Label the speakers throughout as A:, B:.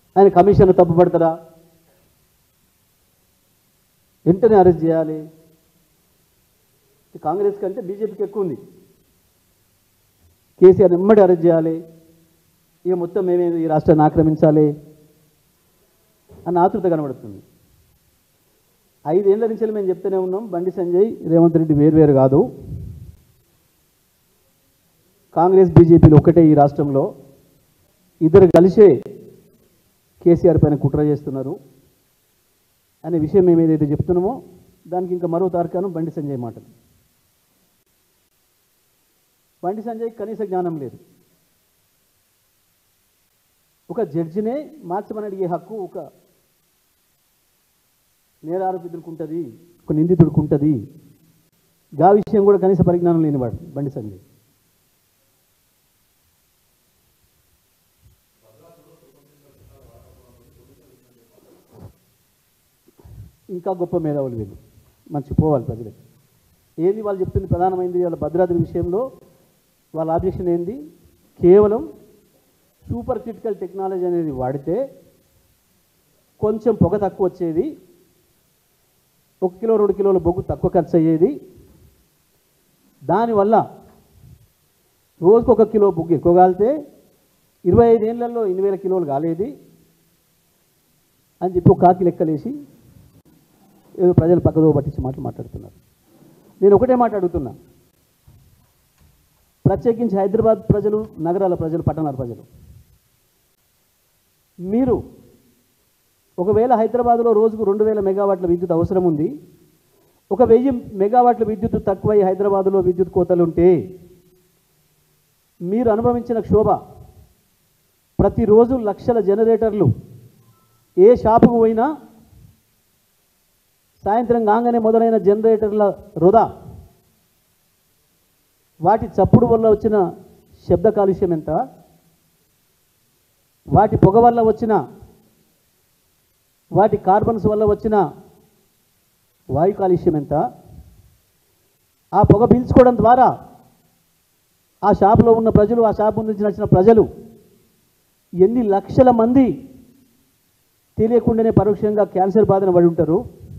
A: ఆయన కమిషన్ తప్పుపడతారా? వెంటనే అరెస్ట్ చేయాలి. కాంగ్రెస్ కంటే బీజేపీకి ఎక్కువ ఉంది. కేసీఆర్ ఎమ్మడి అరెస్ట్ చేయాలి, ఇక మొత్తం మేమేది ఈ రాష్ట్రాన్ని ఆక్రమించాలి అన్న ఆతృత కనబడుతుంది. 5 ఏళ్ల నుంచి మేము చెప్తూనే ఉన్నాం, బండి సంజయ్ రేవంత్ రెడ్డి వేరువేరు కాదు, కాంగ్రెస్ బీజేపీలు ఒకటే ఈ రాష్ట్రంలో, ఇద్దరు కలిసే కేసీఆర్ పైన కుట్ర చేస్తున్నారు అనే విషయం మేము ఏదైతే చెప్తున్నామో దానికి ఇంకా మరో తార్కాణం బండి సంజయ్ మాటలు. బండి సంజయ్ కనీస జ్ఞానం లేదు. ఒక జడ్జినే మార్చమని అడిగే హక్కు ఒక నేరారోపితుడికి ఉంటుంది, ఒక నిందితుడికి ఉంటుంది. గా విషయం కూడా కనీస పరిజ్ఞానం లేనివాడు బండి సంజయ్. ఇంకా గొప్ప మేధావులు వీళ్ళు, మర్చిపోవాలి ప్రజలకి. ఏది వాళ్ళు చెప్తుంది ప్రధానమైంది, వాళ్ళ భద్రాద్రి విషయంలో వాళ్ళ ఆబ్జెక్షన్ ఏంది? కేవలం సూపర్ క్రిటికల్ టెక్నాలజీ అనేది వాడితే కొంచెం పొగ తక్కువ వచ్చేది, 1 కిలో 2 కిలోల బొగ్గు తక్కువ ఖర్చు అయ్యేది, దానివల్ల రోజుకు 1 కిలో బొగ్గు ఎక్కువ కాలితే 25 ఏళ్లలో 8,000 కిలోలు కాలేది అని చెప్పి ఒక కాకి లెక్కలేసి ఏదో ప్రజలు పక్కదో పట్టించి మాట్లాడుతున్నారు. నేను ఒకటే మాట అడుగుతున్నా, ప్రత్యేకించి హైదరాబాద్ ప్రజలు, నగరాల ప్రజలు, పట్టణాల ప్రజలు, మీరు ఒకవేళ హైదరాబాద్లో రోజుకు 2,000 మెగావాట్ల విద్యుత్ అవసరం ఉంది, 1,000 మెగావాట్ల విద్యుత్ తక్కువై హైదరాబాద్లో విద్యుత్ కోతలు ఉంటే మీరు అనుభవించిన క్షోభ, ప్రతిరోజు లక్షల జనరేటర్లు ఏ షాపుకు పోయినా సాయంత్రం కాగానే మొదలైన జనరేటర్ల వృధా, వాటి చప్పుడు వల్ల వచ్చిన శబ్ద కాలుష్యం ఎంత, వాటి పొగ వల్ల వచ్చిన, వాటి కార్బన్స్ వల్ల వచ్చిన వాయు కాలుష్యం ఎంత, ఆ పొగ పీల్చుకోవడం ద్వారా ఆ షాపులో ఉన్న ప్రజలు, ఆ షాపు నుంచి నచ్చిన ప్రజలు ఎన్ని లక్షల మంది తెలియకుండానే పరోక్షంగా క్యాన్సర్ బాధన పడి ఉంటారు.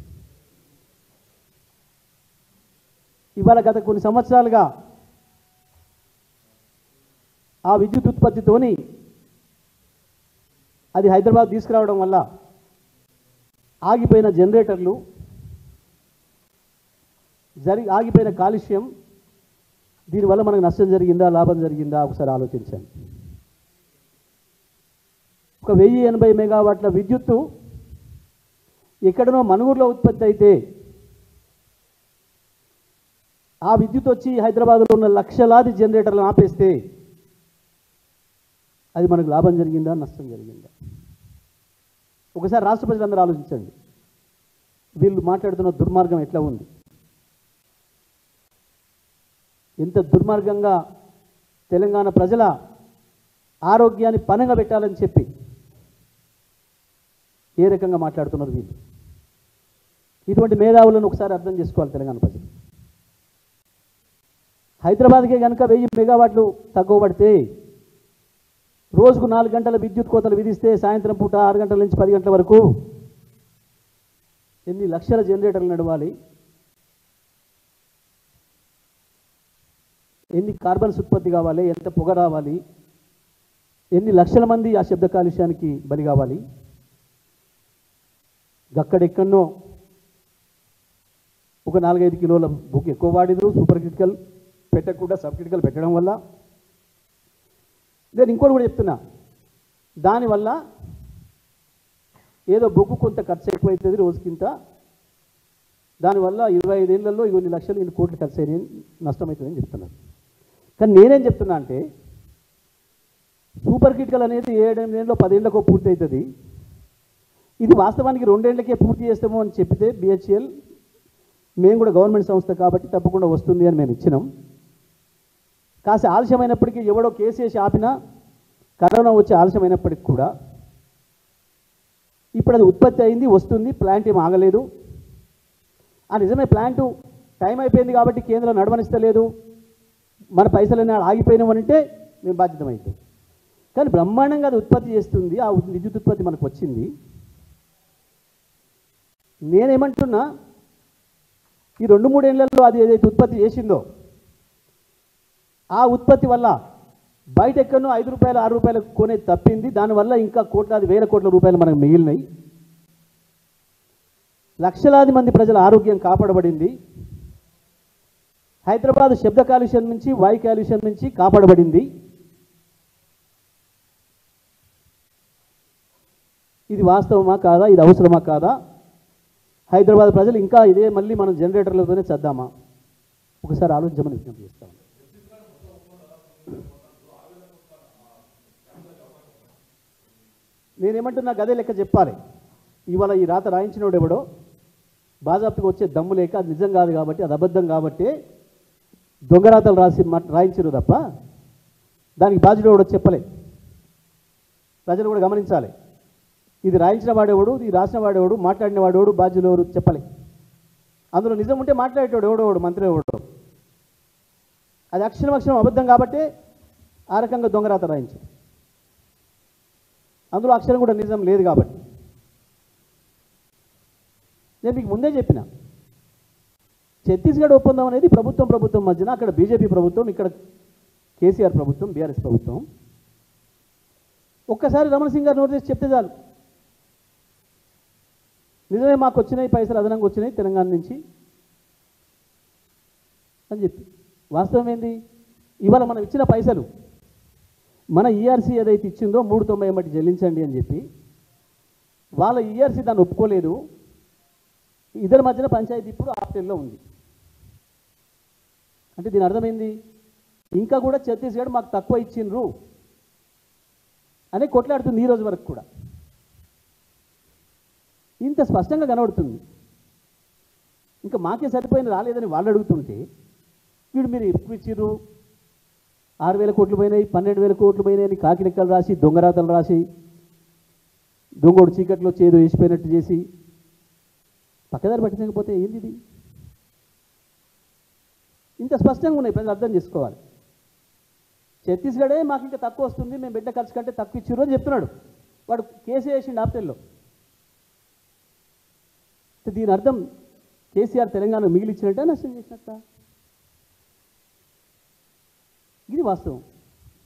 A: ఇవాళ గత కొన్ని సంవత్సరాలుగా ఆ విద్యుత్ ఉత్పత్తితోని అది హైదరాబాద్ తీసుకురావడం వల్ల ఆగిపోయిన జనరేటర్లు, ఆగిపోయిన కాలుష్యం, దీనివల్ల మనకు నష్టం జరిగిందా, లాభం జరిగిందా ఒకసారి ఆలోచించండి. ఒక 1080 మెగావాట్ల విద్యుత్తు ఎక్కడనో మనుగూరులో ఉత్పత్తి అయితే ఆ విద్యుత్ వచ్చి హైదరాబాద్లో ఉన్న లక్షలాది జనరేటర్లను ఆపేస్తే అది మనకు లాభం జరిగిందా, నష్టం జరిగిందా? ఒకసారి రాష్ట్ర ప్రజలందరూ ఆలోచించండి. వీళ్ళు మాట్లాడుతున్న దుర్మార్గం ఎట్లా ఉంది, ఎంత దుర్మార్గంగా తెలంగాణ ప్రజల ఆరోగ్యాన్ని పనంగా పెట్టాలని చెప్పి ఏ రకంగా మాట్లాడుతున్నారు వీళ్ళు. ఇటువంటి మేధావులను ఒకసారి అర్థం చేసుకోవాలి తెలంగాణ ప్రజలు. హైదరాబాద్కే కనుక 1000 మెగావాట్లు తక్కువ పడితే, రోజుకు 4 గంటల విద్యుత్ కోతలు విధిస్తే సాయంత్రం పూట 6 గంటల నుంచి 10 గంటల వరకు ఎన్ని లక్షల జనరేటర్లు నడవాలి, ఎన్ని కార్బన్స్ ఉత్పత్తి కావాలి, ఎంత పొగ రావాలి, ఎన్ని లక్షల మంది ఆ శబ్ద కాలుష్యానికి బలి కావాలి. అక్కడెక్కడనో ఒక 4-5 కిలోల బుక్ ఎక్కువ వాడిದ್ರು, సూపర్ క్రిటికల్ పెట్టకుండా సబ్ క్రిటికల్ పెట్టడం వల్ల. నేను ఇంకోటి కూడా చెప్తున్నా, దానివల్ల ఏదో బొగ్గు కొంత ఖర్చు ఎక్కువైతుంది రోజుకింత, దానివల్ల 25 ఏళ్లలో ఇన్ని లక్షలు, ఇన్ని కోట్లు ఖర్చు అయినాయి, నష్టమవుతుందని చెప్తున్నారు. కానీ నేనేం చెప్తున్నా అంటే, సూపర్ క్రిటికల్ అనేది 7-8 ఏళ్ళలో 10 ఏళ్ళకో పూర్తి అవుతుంది. ఇది వాస్తవానికి 2 ఏళ్లకే పూర్తి చేస్తాము అని చెప్పితే బిహెచ్ఎల్, మేము కూడా గవర్నమెంట్ సంస్థ కాబట్టి తప్పకుండా వస్తుంది అని మేము ఇచ్చినాం. కాస్త ఆలస్యమైనప్పటికీ, ఎవడో కేసు వేసి ఆపినా, కరోనా వచ్చి ఆలస్యమైనప్పటికీ కూడా ఇప్పుడు అది ఉత్పత్తి అయింది, వస్తుంది, ప్లాంట్ ఏం ఆగలేదు. నిజమే ప్లాంటు టైం అయిపోయింది కాబట్టి కేంద్రం నడవనిస్తలేదు, మన పైసలన్నీ ఆగిపోయినామనంటే మేము బాధ్యతమైంది. కానీ బ్రహ్మాండంగా అది ఉత్పత్తి చేస్తుంది. ఆ విద్యుత్ ఉత్పత్తి మనకు వచ్చింది. నేనేమంటున్నా, ఈ 2-3 ఏళ్లలో అది ఏదైతే ఉత్పత్తి చేసిందో ఆ ఉత్పత్తి వల్ల బయట ఎక్కడనో 5 రూపాయలు 6 రూపాయలకు కొనేది తప్పింది. దానివల్ల ఇంకా కోట్లాది వేల కోట్ల రూపాయలు మనకు మిగిలినాయి. లక్షలాది మంది ప్రజల ఆరోగ్యం కాపాడబడింది. హైదరాబాద్ శబ్ద కాలుష్యం నుంచి, వాయు కాలుష్యం నుంచి కాపాడబడింది. ఇది వాస్తవమా కాదా? ఇది అవసరమా కాదా? హైదరాబాద్ ప్రజలు ఇంకా ఇదే మళ్ళీ మనం జనరేటర్లతోనే చద్దామా? ఒకసారి ఆలోచించమని విజ్ఞప్తి చేస్తాం. నేనేమంటున్నా గదే లెక్క చెప్పాలి. ఇవాళ ఈ రాత రాయించినోడు ఎవడో బాజాప్తుకు వచ్చే దమ్ము లేక, అది నిజం కాదు కాబట్టి, అది అబద్ధం కాబట్టి దొంగరాతలు రాయించారు తప్ప దానికి బాధ్యుడు ఎవడో చెప్పలేదు. ప్రజలు కూడా గమనించాలి. ఇది రాయించిన వాడేవాడు, ఇది రాసిన వాడేవాడు, మాట్లాడిన వాడేవాడు, బాధ్యులు ఎవరు చెప్పలే. అందులో నిజం ఉంటే మాట్లాడేటోడు ఎవడోవాడు, మంత్రి ఎవడో. అది అక్షరం అబద్ధం కాబట్టి ఆ రకంగా దొంగరాత రాయించారు. అందులో అక్షరం కూడా నిజం లేదు కాబట్టి. నేను మీకు ముందే చెప్పిన, ఛత్తీస్గఢ్ ఒప్పందం అనేది ప్రభుత్వం మధ్యన, అక్కడ బీజేపీ ప్రభుత్వం, ఇక్కడ కేసీఆర్ ప్రభుత్వం, బీఆర్ఎస్ ప్రభుత్వం. ఒక్కసారి రమణ సింగ్ గారు నోటీస్ చెప్తే చాలు, నిజమే మాకు వచ్చినాయి పైసలు, అదనంగా వచ్చినాయి తెలంగాణ నుంచి అని చెప్పి. వాస్తవం ఏంది? ఇవాళ మనం ఇచ్చిన పైసలు, మన ఈఆర్సీ ఏదైతే ఇచ్చిందో 390 బట్టి చెల్లించండి అని చెప్పి, వాళ్ళ ఈఆర్సీ దాన్ని ఒప్పుకోలేదు. ఇద్దరి మధ్యన పంచాయతీ ఇప్పుడు ఆప్టెల్లో ఉంది. అంటే దీని అర్థమైంది, ఇంకా కూడా ఛత్తీస్గఢ్ మాకు తక్కువ ఇచ్చిండ్రు అనే కొట్లాడుతుంది ఈ రోజు వరకు కూడా. ఇంత స్పష్టంగా కనబడుతుంది. ఇంకా మాకే సరిపోయింది రాలేదని వాళ్ళు అడుగుతుంటే, వీడు మీరు ఎక్కువ ఇచ్చిర్రు, 6,000 కోట్లు పోయినాయి, 12,000 కోట్లు పోయినాయి అని కాకి లెక్కలు రాసి, దొంగరాతలు రాసి, దొంగోడు చీకట్లో చేదు వేసిపోయినట్టు చేసి పక్కదారి పట్టించకపోతే ఏంది ఇది? ఇంత స్పష్టంగా ఉన్నాయి, ప్రజలు అర్థం చేసుకోవాలి. ఛత్తీస్గఢే మాకు ఇంకా తక్కువ వస్తుంది, మేము బిడ్డ ఖర్చు కంటే తక్కువ ఇచ్చిర్రు అని చెప్తున్నాడు. వాడు కేసు వేసిండు ఆప్టెల్లో. దీని అర్థం కేసీఆర్ తెలంగాణ మిగిలిచ్చినట్ట, నష్టం చేసినట్ట? ఇది వాస్తవం.